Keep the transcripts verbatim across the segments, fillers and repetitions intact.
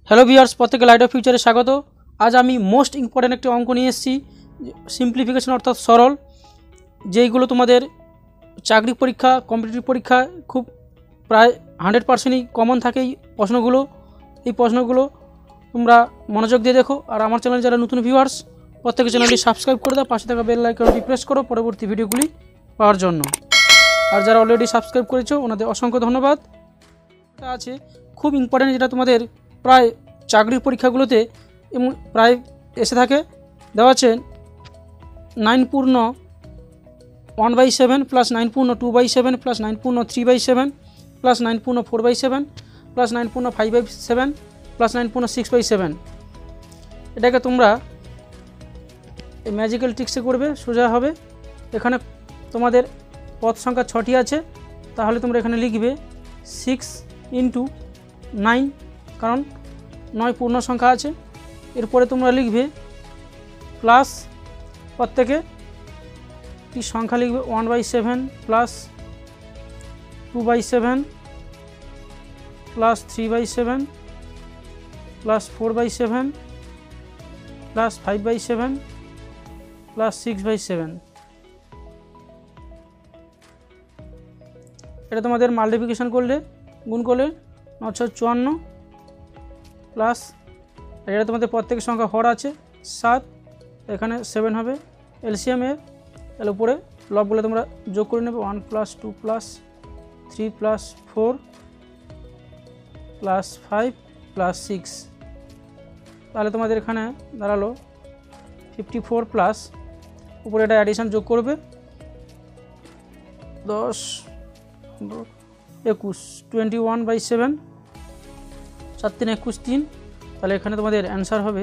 Hello viewers, প্রত্যেকে light of ফিউচারে স্বাগত। আজ আমি মোস্ট ইম্পর্ট্যান্ট একটি অঙ্ক নিয়ে এসেছি, সিম্পলিফিকেশন অর্থাৎ সরল, যেইগুলো তোমাদের চাকরি পরীক্ষা, কম্পিটিটিভ পরীক্ষা খুব প্রায় হান্ড্রেড পার্সেন্টই কমন থাকে এই প্রশ্নগুলো। এই প্রশ্নগুলো তোমরা মনোযোগ দিয়ে দেখো। আর আমার চ্যানেলে যারা নতুন ভিউয়ার্স, প্রত্যেকে চ্যানেলটি সাবস্ক্রাইব করে দাও, পাশে থাকা বেল আইকনটি প্রেস করো পরবর্তী ভিডিওগুলি পাওয়ার জন্য। আর যারা অলরেডি সাবস্ক্রাইব করেছো ওনাদের অসংখ্য ধন্যবাদ। এটা আছে খুব ইম্পর্ট্যান্ট, যেটা তোমাদের প্রায় চাকরির পরীক্ষাগুলোতে এবং প্রায় এসে থাকে। দেওয়া আছে নাইন পূর্ণ one by seven plus nine পূর্ণ two by seven plus nine পূর্ণ three by seven plus nine পূর্ণ four by seven plus nine পূর্ণ five by seven plus nine পূর্ণ সিক্স বাই সেভেন। এটাকে তোমরা এই ম্যাজিক্যাল ট্রিক্সে করবে, সোজা হবে। এখানে তোমাদের পদ সংখ্যা ছটি আছে, তাহলে তোমরা এখানে লিখবে সিক্স ইন্টু নাইন, কারণ নয় পূর্ণ সংখ্যা আছে। এরপরে তোমরা লিখবে প্লাস প্রত্যেকে একটি সংখ্যা লিখবে one by seven plus two by seven plus three by seven plus four by seven plus five by seven plus six by seven. এটা তোমাদের মাল্টিপ্লিকেশন করলে, গুণ করলে নশো চুয়ান্ন প্লাস এটা তোমাদের প্রত্যেক সংখ্যা হর আছে সাত, এখানে সেভেন হবে এলসিএম এর। তাহলে উপরে লবগুলো তোমরা যোগ করে নেবে, one plus two plus three plus four plus five plus six. তাহলে তোমাদের এখানে দাঁড়ালো ফিফটি ফোর প্লাস উপরে এটা অ্যাডিশান যোগ করবে দশ একুশ, টোয়েন্টি ওয়ান বাই সেভেন, সাত তিন একুশ তিন। তাহলে এখানে তোমাদের অ্যান্সার হবে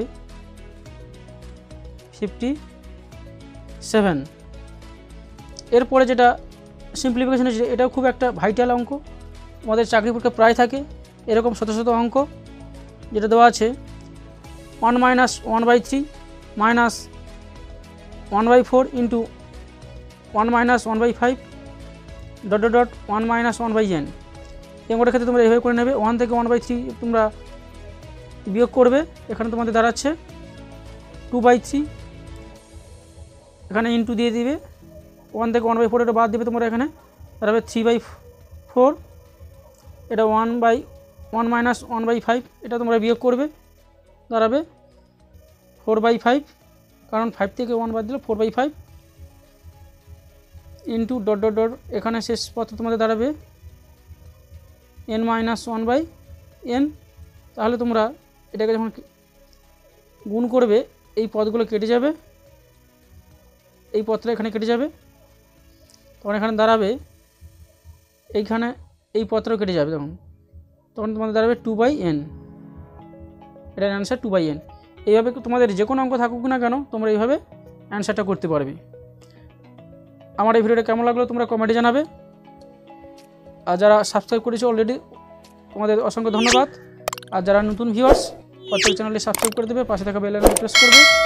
ফিফটি সেভেন। এরপরে যেটা সিম্পলিফিকেশন আছে, এটাও খুব একটা ভাইটাল অঙ্ক, আমাদের চাকরি পরীক্ষা প্রায় থাকে এরকম শত শত অঙ্ক। যেটা দেওয়া আছে one minus one by three minus one by four into one minus one by five dot dot dot one minus one by n. এই অঙ্কটার ক্ষেত্রে তোমরা এইভাবে করে নেবে, ওয়ান থেকে ওয়ান বাই থ্রি তোমরা বিয়োগ করবে। এখানে তোমাদের দাঁড়াচ্ছে টু বাই থ্রি, এখানে ইন্টু দিয়ে দিবে, ওয়ান থেকে ওয়ান বাই ফোর এটা বাদ দিবে, তোমরা এখানে দাঁড়াবে থ্রি বাই ফোর। এটা one by one minus one by five, এটা তোমরা বিয়োগ করবে, দাঁড়াবে ফোর বাই ফাইভ, কারণ ফাইভ থেকে ওয়ান বাদ দিলে four by five into dot dot dot, এখানে শেষ পথে তোমাদের দাঁড়াবে n minus one by n. তাহলে তোমরা এটাকে যখন গুণ করবে এই পদগুলো কেটে যাবে, এই পদটা এখানে কেটে যাবে, তখন এখানে দাঁড়াবে এইখানে এই পদটাও কেটে যাবে, তখন তখন তোমাদের দাঁড়াবে টু বাই এন। এটার অ্যান্সার টু বাই এন। এইভাবে তোমাদের যে কোনো অঙ্ক থাকুক না কেন তোমরা এইভাবে অ্যান্সারটা করতে পারবে। আমার এই ভিডিওটা কেমন লাগলো তোমরা কমেন্টে জানাবে। আর যারা সাবস্ক্রাইব করেছো অলরেডি তোমাদের অসংখ্য ধন্যবাদ। আর যারা নতুন ভিউয়ার্স প্রত্যেক চ্যানেলটি সাবস্ক্রাইব করে দেবে, পাশে থাকা বেল আইকন প্রেস করবে